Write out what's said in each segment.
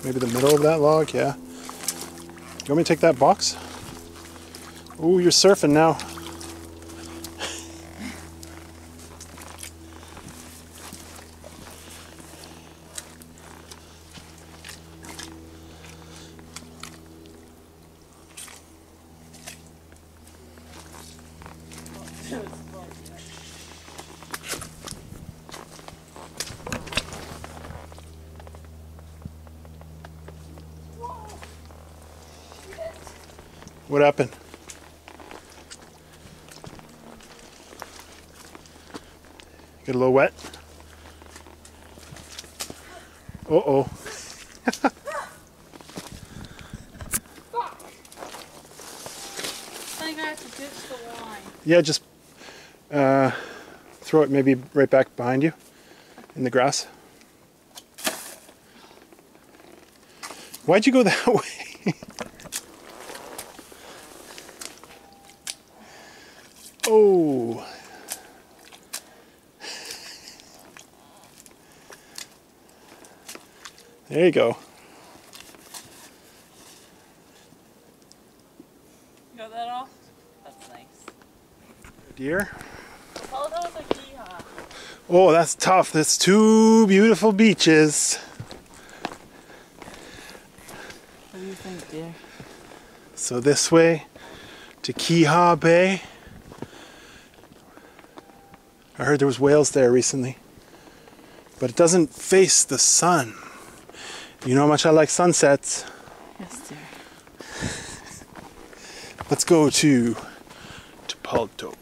Maybe the middle of that log, yeah. You want me to take that box? Ooh, you're surfing now. What happened? Get a little wet? Uh-oh. I think I have to ditch the line. Yeah, just throw it maybe right back behind you in the grass. Why'd you go that way? Oh. There you go. You got that off? That's nice. Deer? Tapaltos or Kiha? Oh, that's tough. That's two beautiful beaches. What do you think, dear? So this way to Kiha Bay. I heard there was whales there recently. But it doesn't face the sun. You know how much I like sunsets. Yes, dear. Let's go to Tapaltos.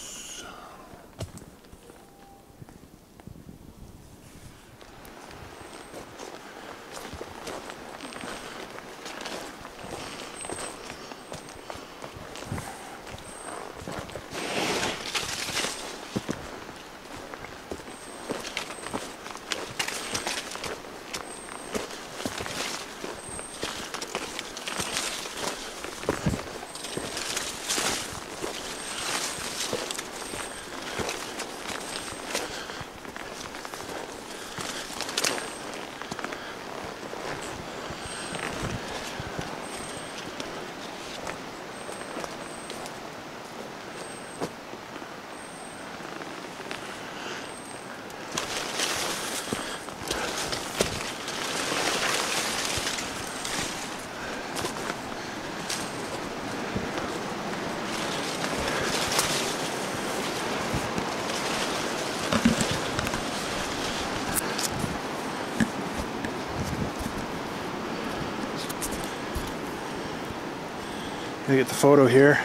Gonna get the photo here.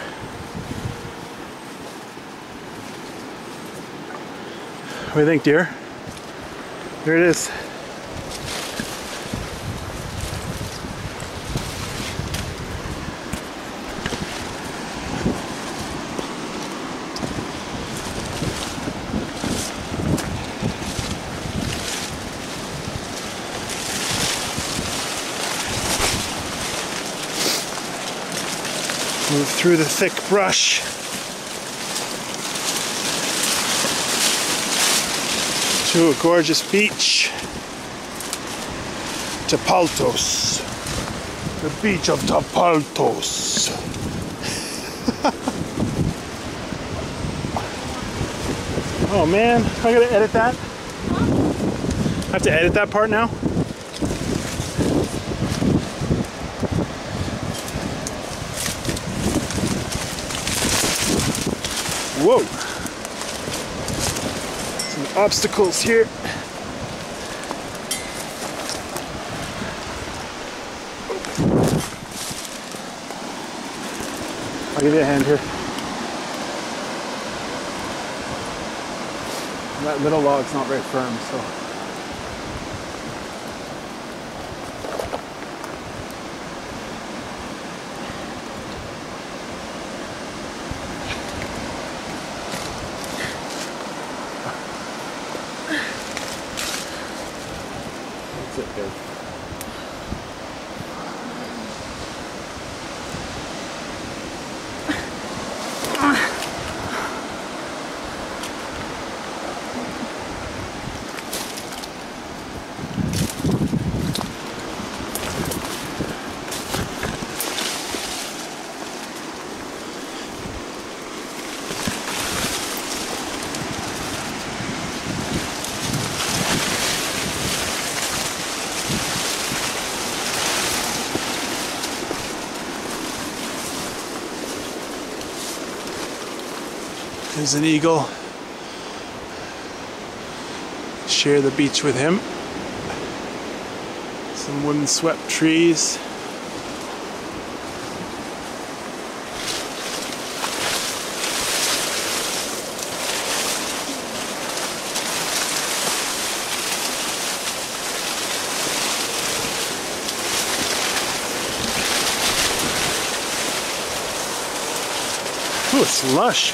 What do you think, dear? Here it is. Move through the thick brush. To a gorgeous beach. Tapaltos. The beach of Tapaltos. Oh man, I gotta edit that. I have to edit that part now. Whoa! Some obstacles here. I'll give you a hand here. That little log's not very firm, so. That's it, babe. There's an eagle. Share the beach with him. Some windswept trees. Ooh, it's lush.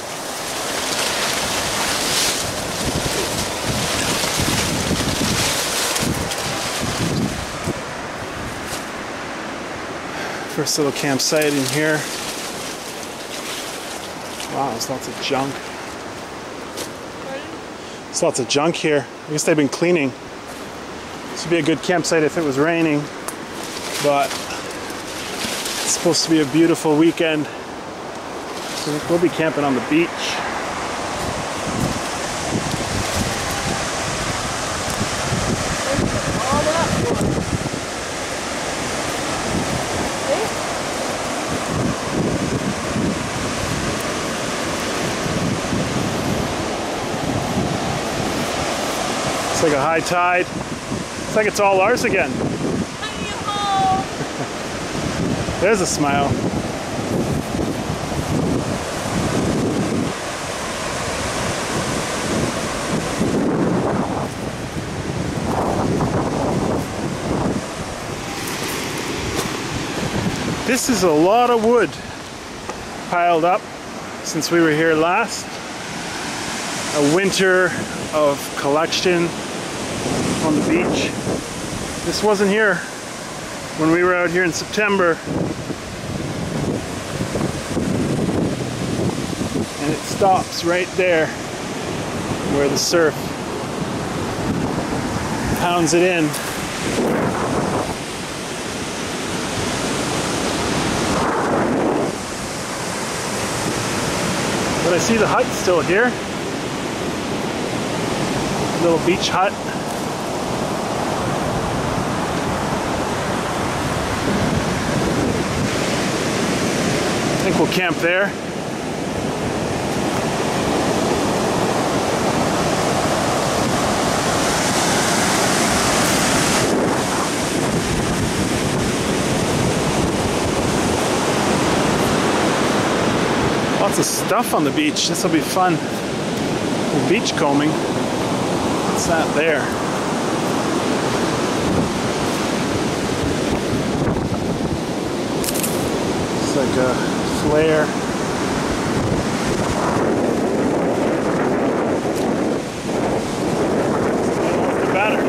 First little campsite in here. Wow, there's lots of junk. There's lots of junk here. I guess they've been cleaning. This would be a good campsite if it was raining, but it's supposed to be a beautiful weekend. So we'll be camping on the beach. It's like a high tide. It's like it's all ours again. There's a smile. This is a lot of wood piled up since we were here last. A winter of collection on the beach. This wasn't here when we were out here in September. And it stops right there where the surf pounds it in. But I see the hut still here. Little beach hut. I think we'll camp there. Lots of stuff on the beach. This will be fun. Beach combing. What's that there? It's like a flare. The battery.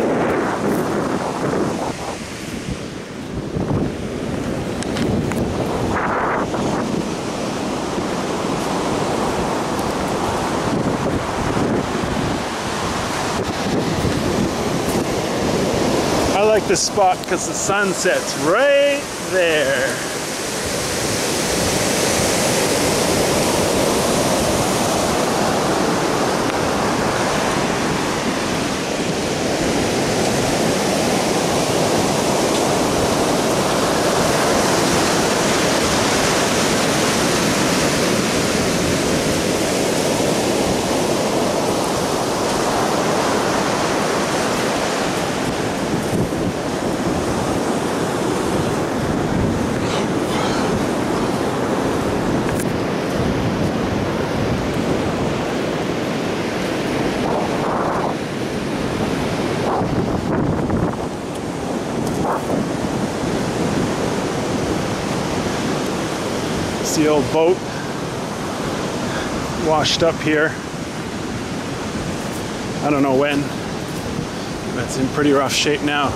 I like this spot because the sun sets right there. The old boat washed up here. I don't know when, but it's in pretty rough shape now.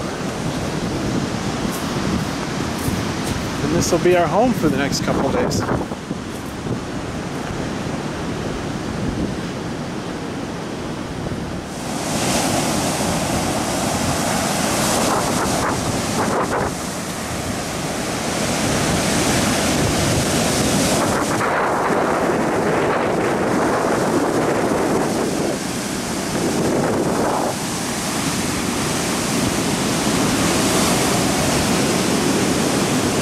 And this will be our home for the next couple of days.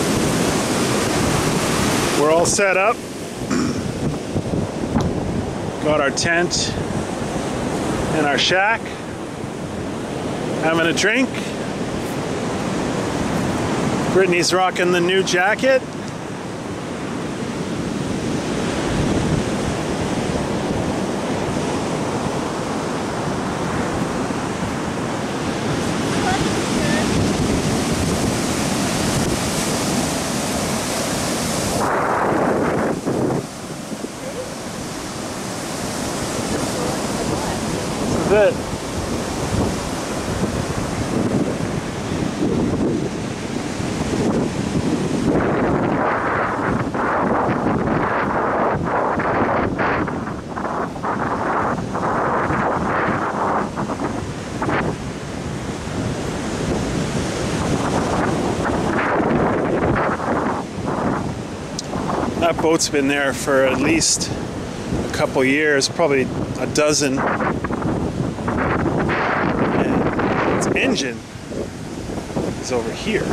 We're all set up. Got our tent and our shack. Having a drink. Brittany's rocking the new jacket. This is it. That boat's been there for at least a couple years, probably a dozen. And its engine is over here.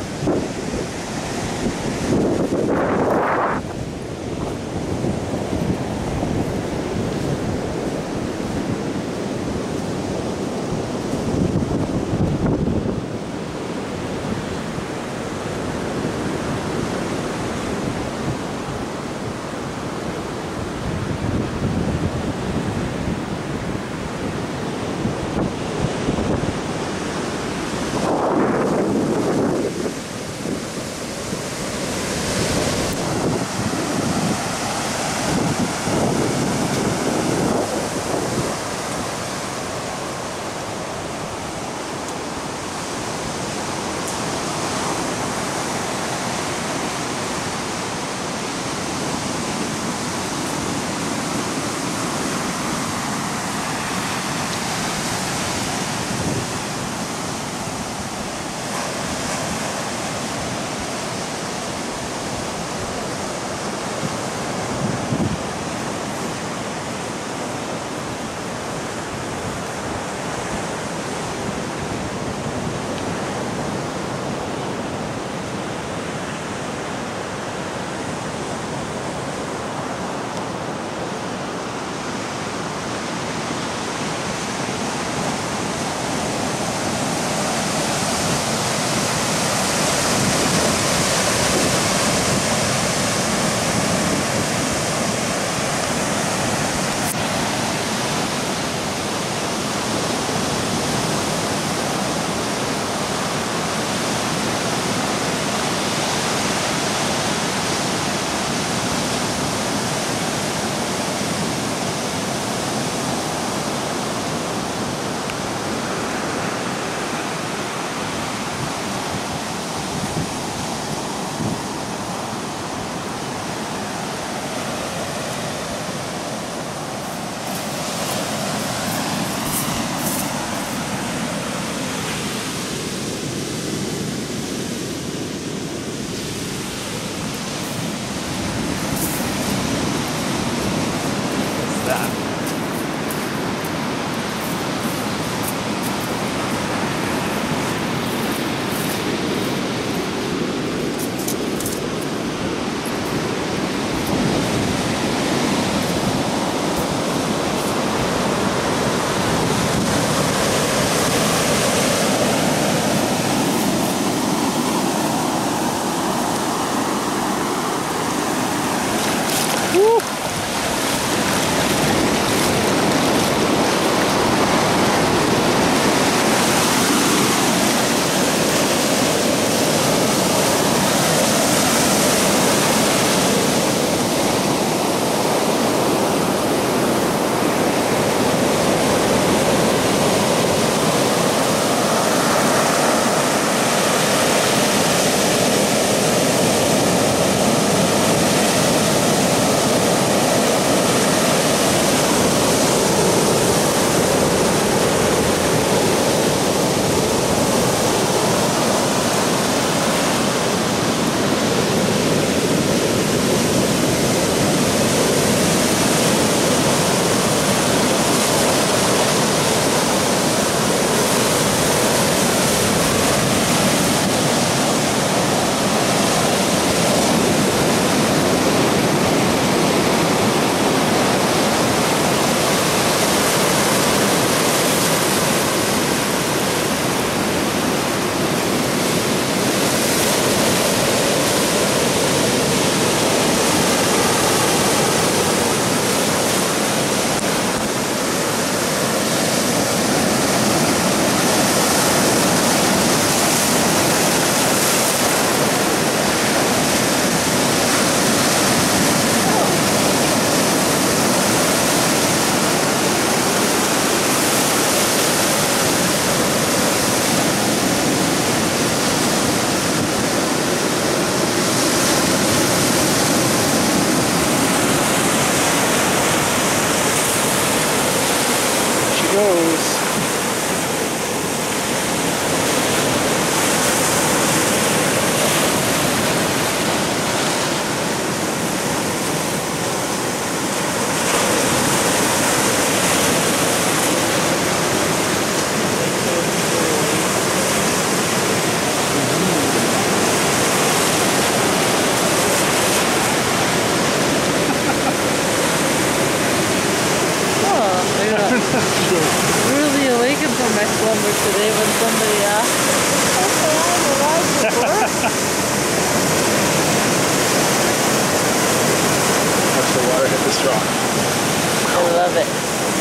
this rock. I love it.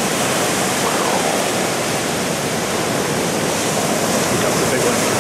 That's a big one.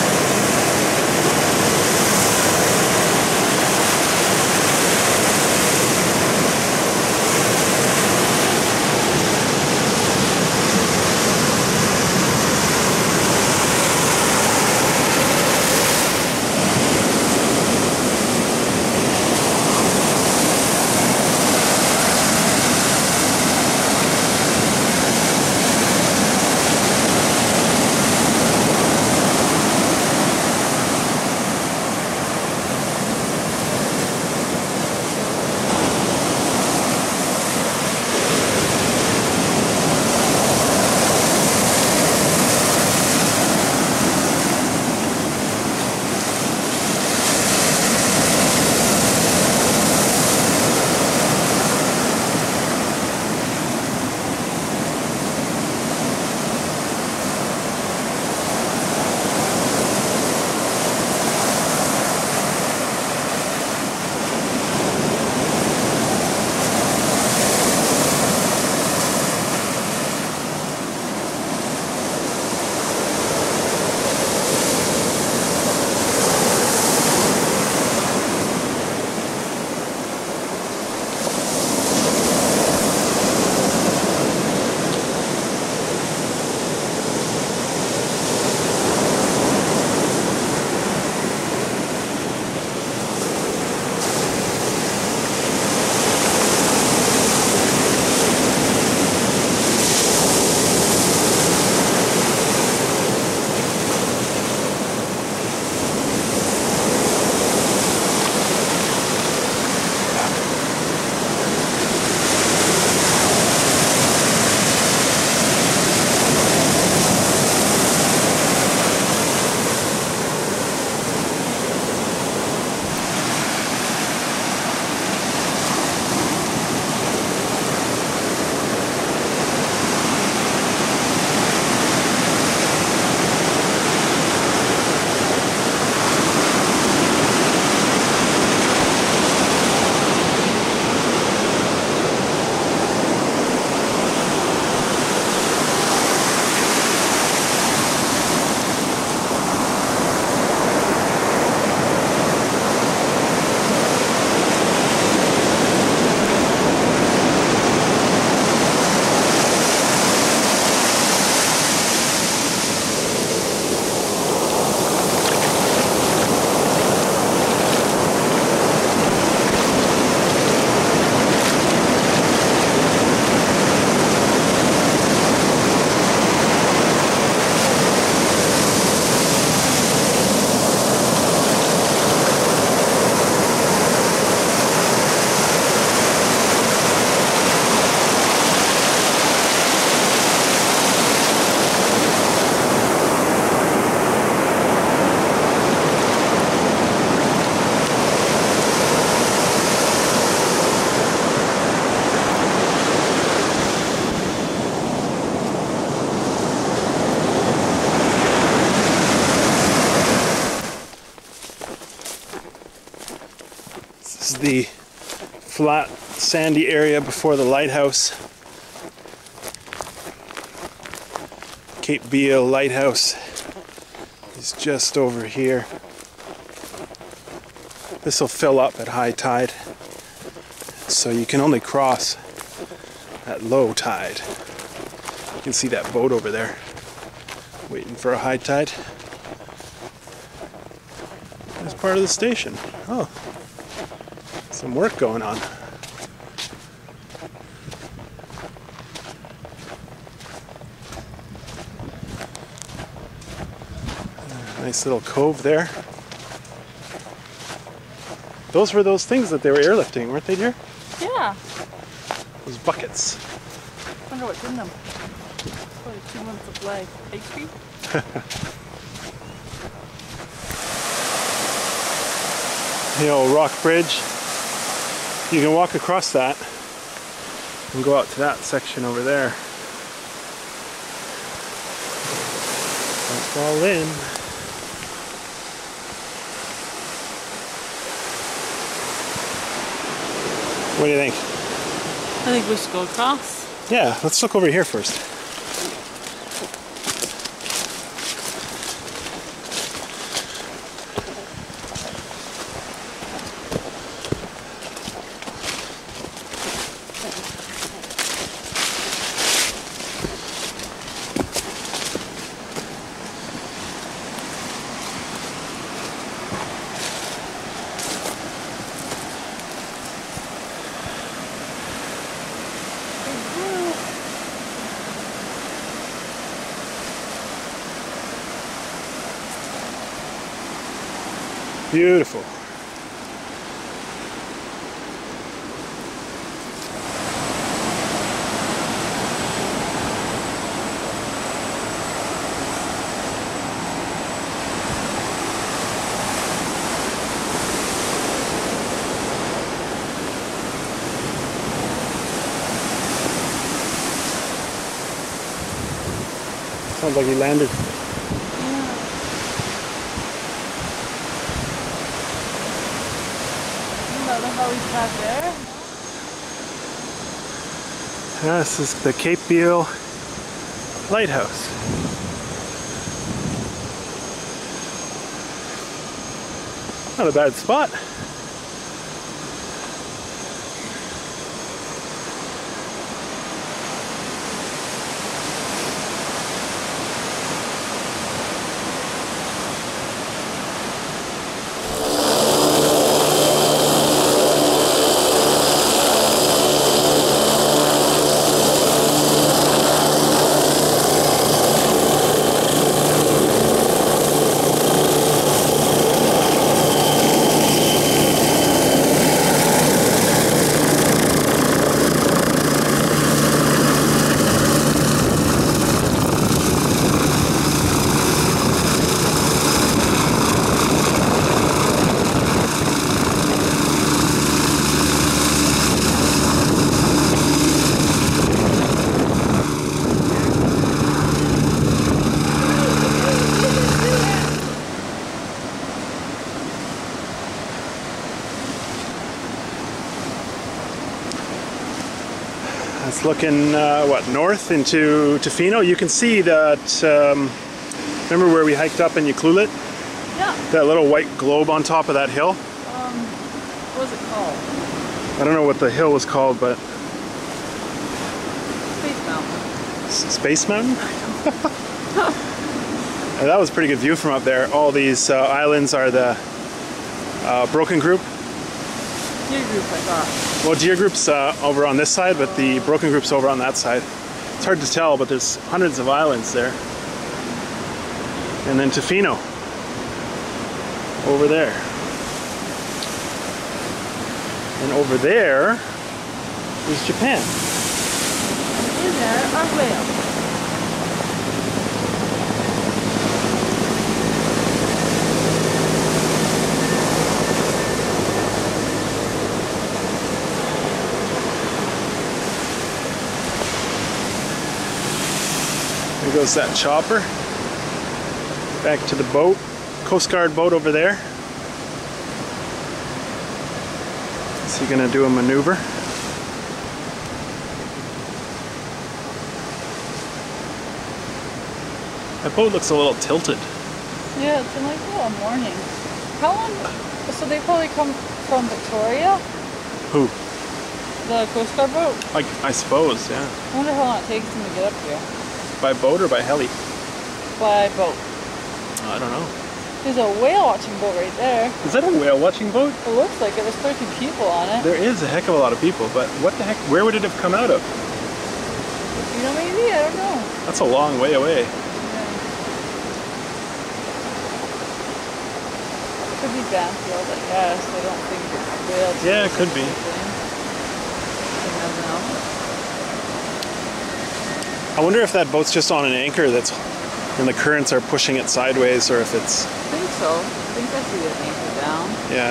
This is the flat, sandy area before the lighthouse. Cape Beale Lighthouse is just over here. This will fill up at high tide, so you can only cross at low tide. You can see that boat over there waiting for a high tide. That's part of the station. Oh, some work going on. Nice little cove there. Those were those things that they were airlifting, weren't they, dear? Yeah. Those buckets. Wonder what's in them. Probably 2 months of life. Ice cream? The old rock bridge. You can walk across that and go out to that section over there. Don't fall in. What do you think? think we should go across. Yeah, let's look over here first. Beautiful. Sounds like he landed. How he's back there. This is the Cape Beale Lighthouse. Not a bad spot. It's looking, what, north into Tofino. You can see that, remember where we hiked up in Ucluelet? Yeah. That little white globe on top of that hill? What was it called? I don't know what the hill was called, but... Space Mountain. Space Mountain? That was a pretty good view from up there. All these islands are the Broken Group. Deer Group, I thought. Well, Deer Group's over on this side, but the Broken Group's over on that side. It's hard to tell, but there's hundreds of islands there. And then Tofino over there. And over there is Japan. In there are whales. There goes that chopper. Back to the boat. Coast Guard boat over there. Is he gonna do a maneuver? That boat looks a little tilted. Yeah, it's in like a morning. How long? So they probably come from Victoria? Who? The Coast Guard boat? I suppose, yeah. I wonder how long it takes them to get up here. By boat or by heli? By boat. I don't know. There's a whale watching boat right there. Is that a whale watching boat? It looks like it. There's 13 people on it. There is a heck of a lot of people, but what the heck? Where would it have come out of? You know, maybe? I don't know. That's a long way away. Yeah. Could be Bamfield, I guess. I don't think it's whales. Yeah, it could be. You never know. I wonder if that boat's just on an anchor that's, and the currents are pushing it sideways, or if it's... I think so. I think I see the anchor down. Yeah.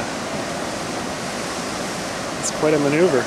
It's quite a maneuver.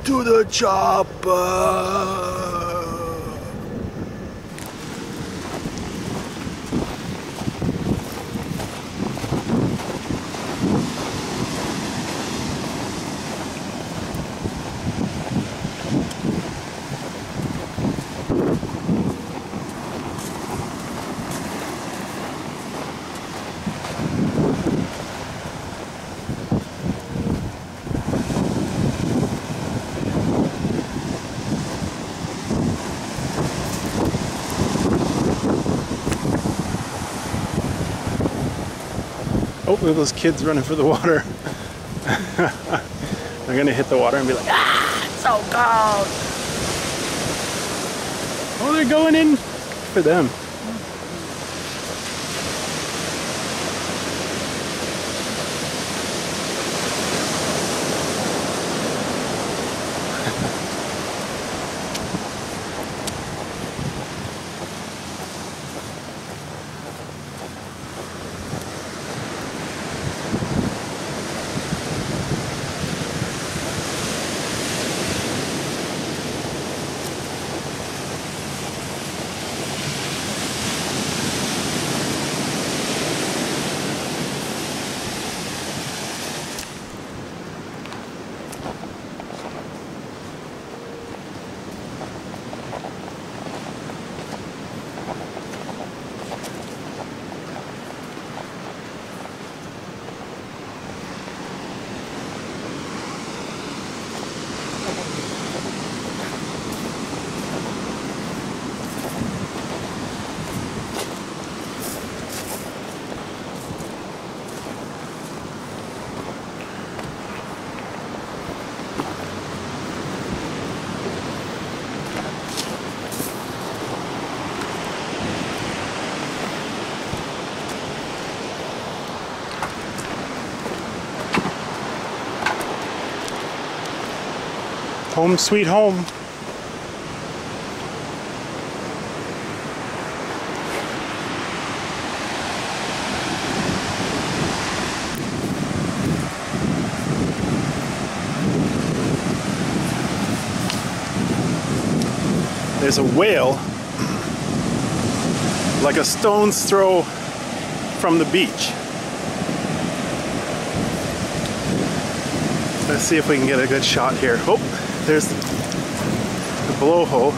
to the chopper. Oh, look at those kids running for the water. They're gonna hit the water and be like, ah, it's so cold. Oh, they're going in for them. Home sweet home. There's a whale like a stone's throw from the beach. Let's see if we can get a good shot here. Oh, there's the blowhole.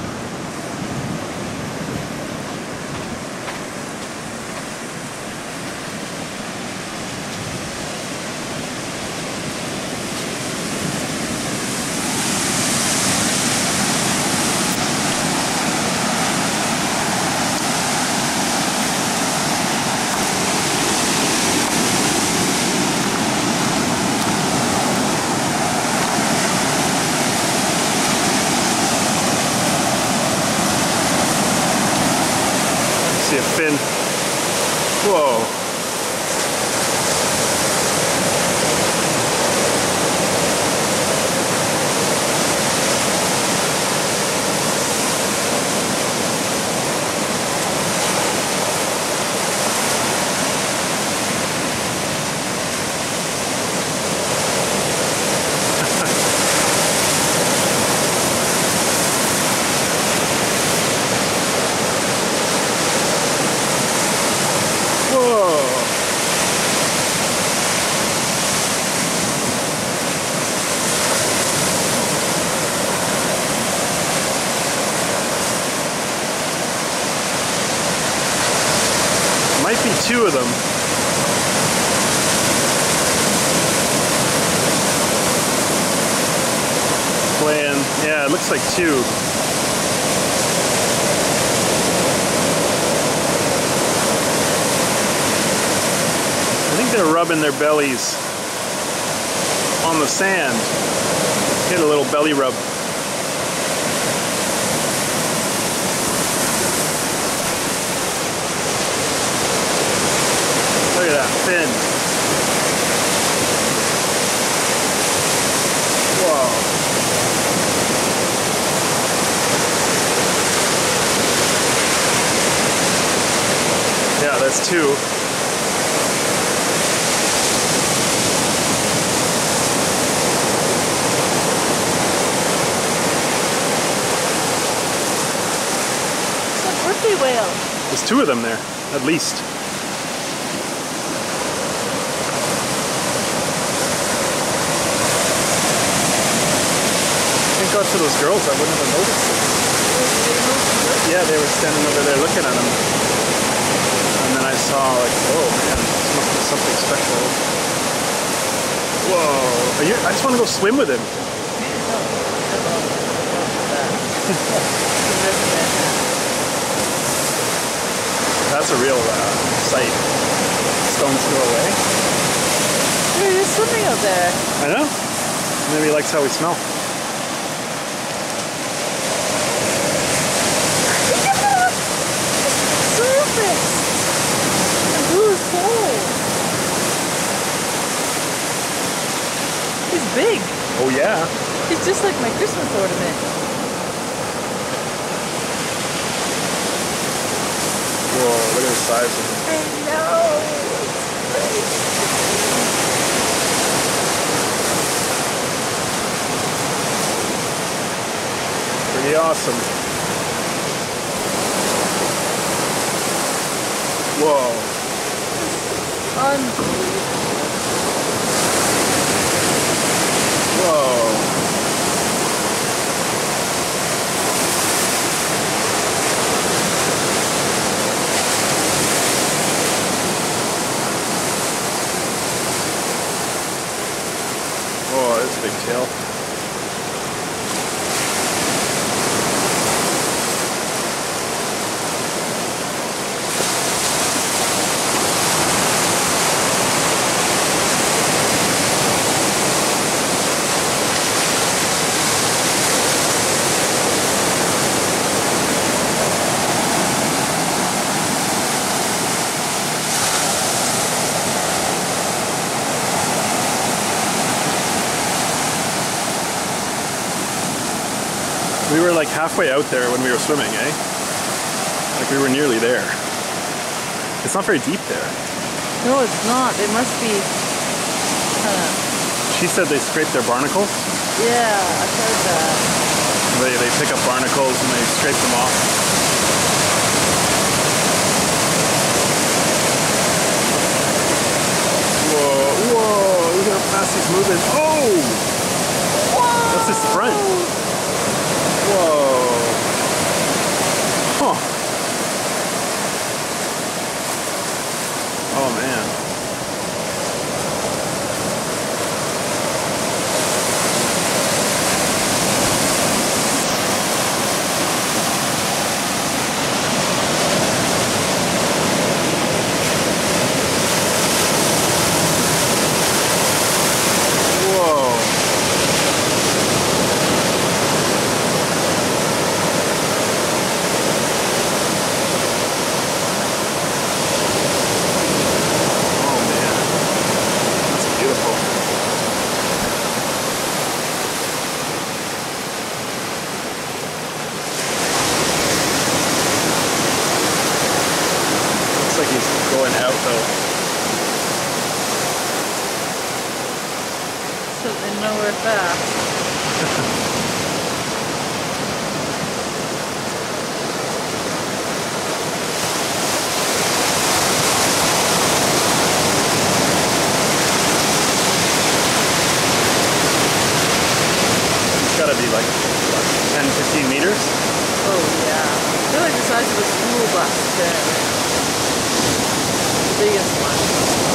See a fin. Whoa. Might be two of them. Playing, yeah, it looks like two. I think they're rubbing their bellies on the sand. Get a little belly rub. Look at that fin. Whoa. Yeah, that's two. baby whale. There's 2 of them there, at least. Thank God for those girls, I wouldn't have noticed them. Yeah, they were standing over there looking at them. And then I saw like, oh man, this must be something special. Whoa, I just want to go swim with him. That's a real sight. Stones throw away. Dude, you're swimming out there. I know. Maybe he likes how we smell. Surface. The blue is cold. He's big. Oh yeah. He's just like my Christmas ornament. Whoa, look at the size of him. I know. Pretty awesome. Whoa. Unbelievable. Whoa. Oh, that's a big tail. We were like halfway out there when we were swimming, eh? Like we were nearly there. It's not very deep there. No, it's not. They must be. She said they scrape their barnacles. Yeah, I've heard that. They pick up barnacles and they scrape them off. Whoa, whoa, look how fast he's moving. Oh! Whoa! That's his front. Whoa. Huh. Oh man. Looks like he's going out though. Certainly nowhere fast. Gotta be like, what, 10, 15 meters? Oh yeah. They're like the size of a school bus too. The biggest one.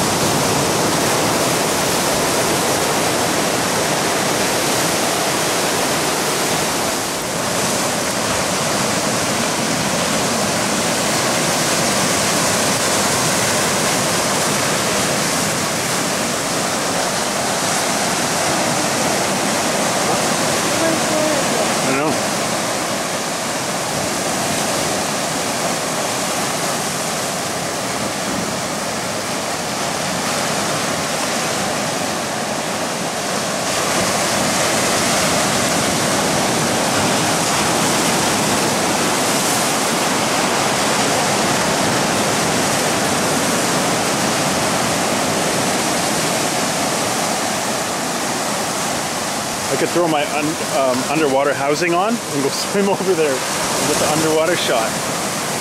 I could throw my underwater housing on and go swim over there and get the underwater shot.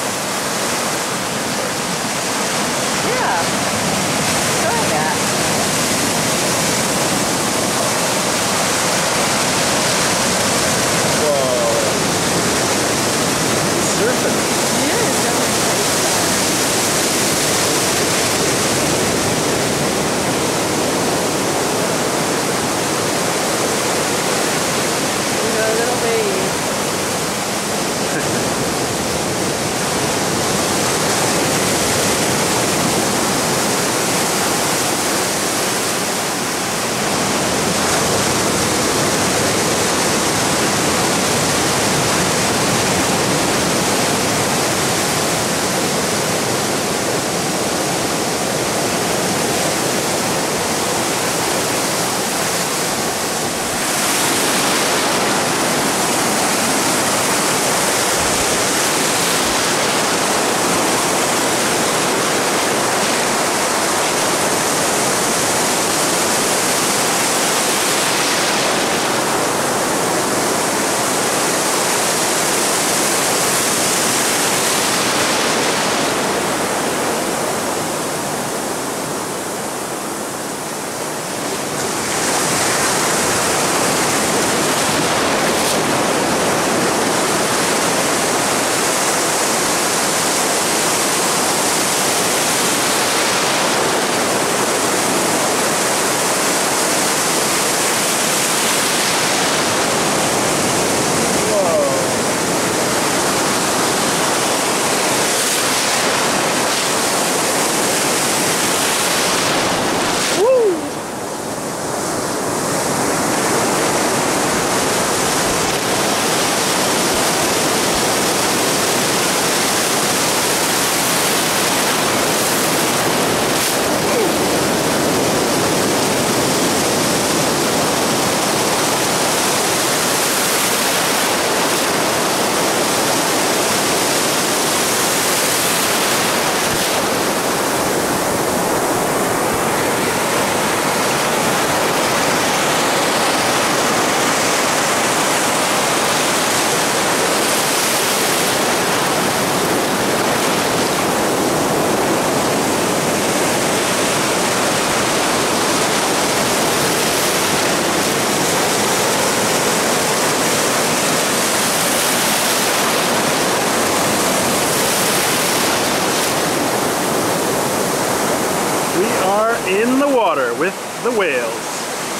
the water with the whales.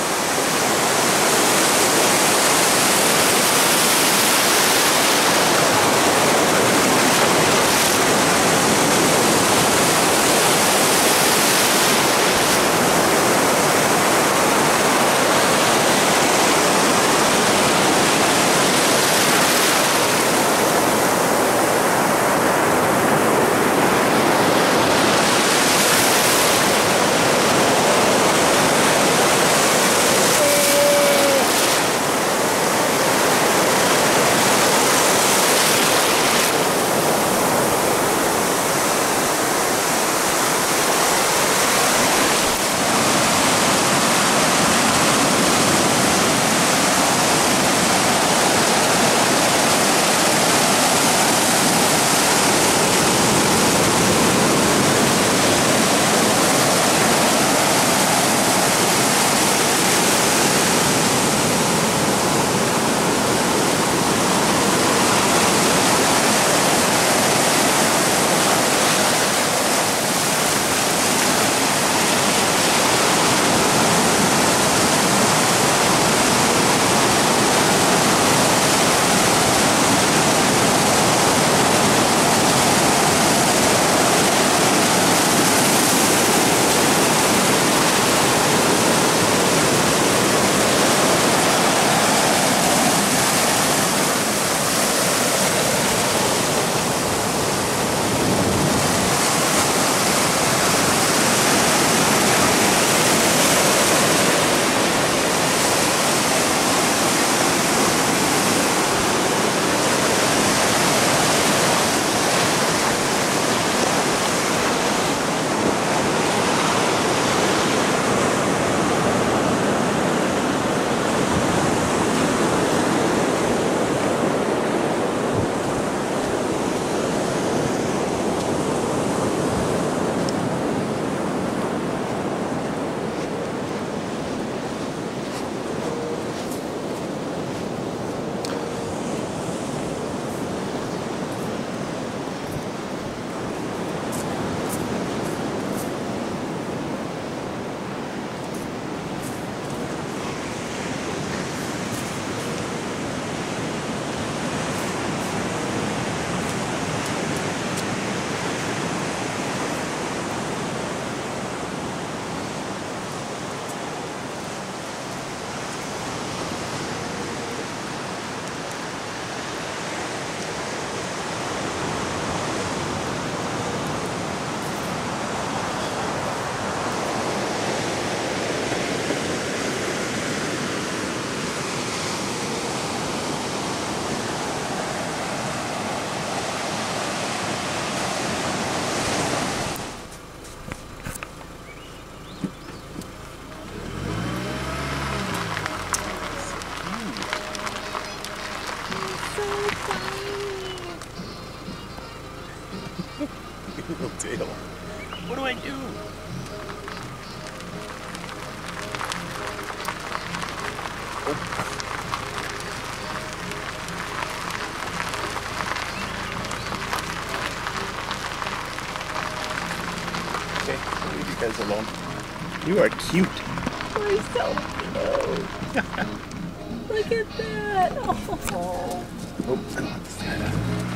Little tail. What do I do? Okay, I'll leave you guys alone. You are cute. You're so cute. Look at that. Oh. Oh, come on.